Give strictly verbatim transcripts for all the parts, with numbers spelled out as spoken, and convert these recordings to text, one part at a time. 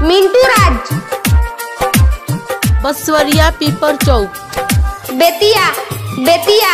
Mintu Raj, Baswariya Pipar Chowk, Bettiah Bettiah.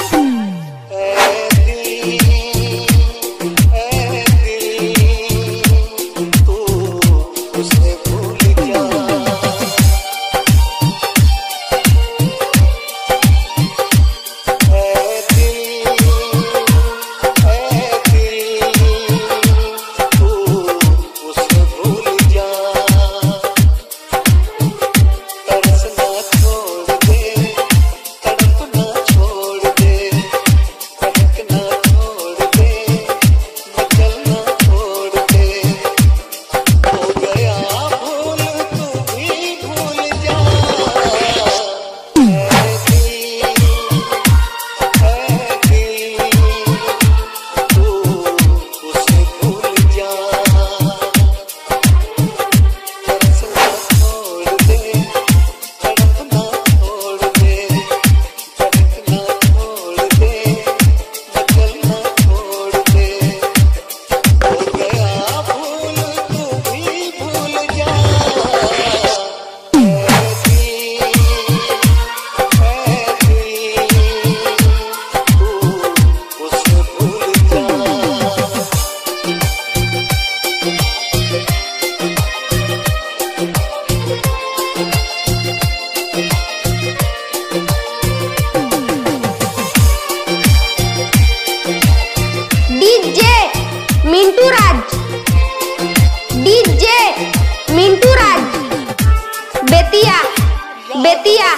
DJ Mintu Raj, DJ Mintu Raj, Bettiah Bettiah.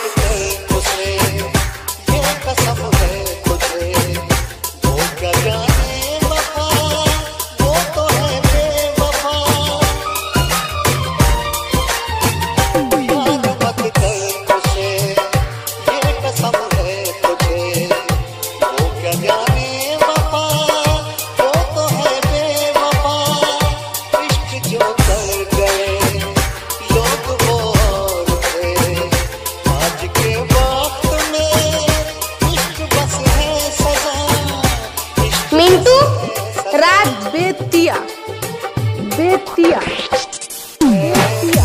Mintu Raj, Bettiah Bettiah Bettiah.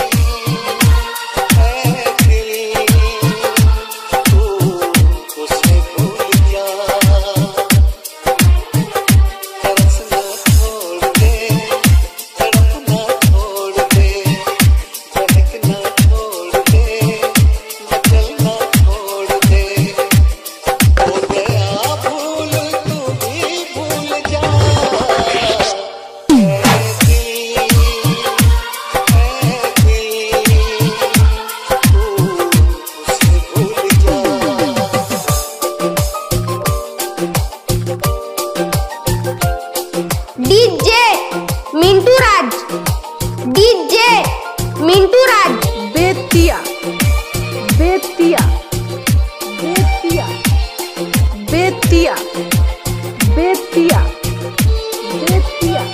DJ Mintu Raj, DJ Mintu Raj, Bettiah Bettiah Bettiah Bettiah Bettiah Bettiah.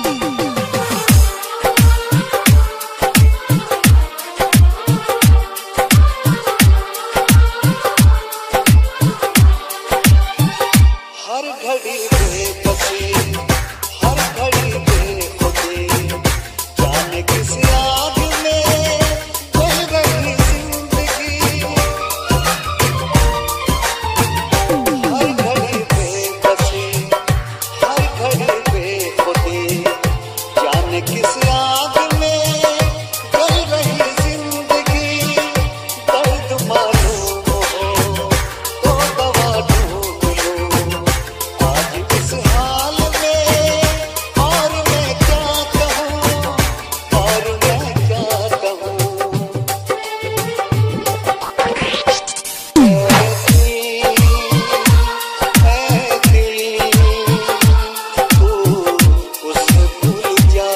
हर घड़ी बेबसी, हर घड़ी बेखुदी, जाने किस आग में जल रही जिंदगी। हर घड़ी बेबसी, हर घड़ी बेखुदी, जाने किस आग में जल रही जिंदगी। दर्द मालूम हो तो दवा ढूंढ लो आज इस हाल में, और मैं क्या कहूँ, और मैं क्या कहूँ। ऐ दिल, तू उसे भूल जा,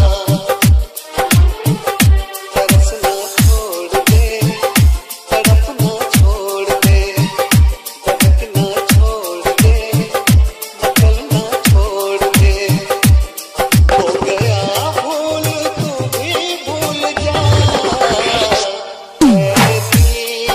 तरसना छोड़ दे, तड़पना छोड़ दे, भटकना छोड़ दे, मचलना छोड़ दे। हो गया भूल तू भी भूल जा। ऐ दिल,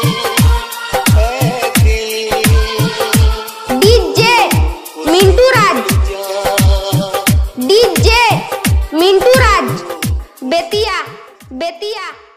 ऐ दिल, डीजे मिंटू राज, जा डीजे मिंटू राज, बेतिया बेतिया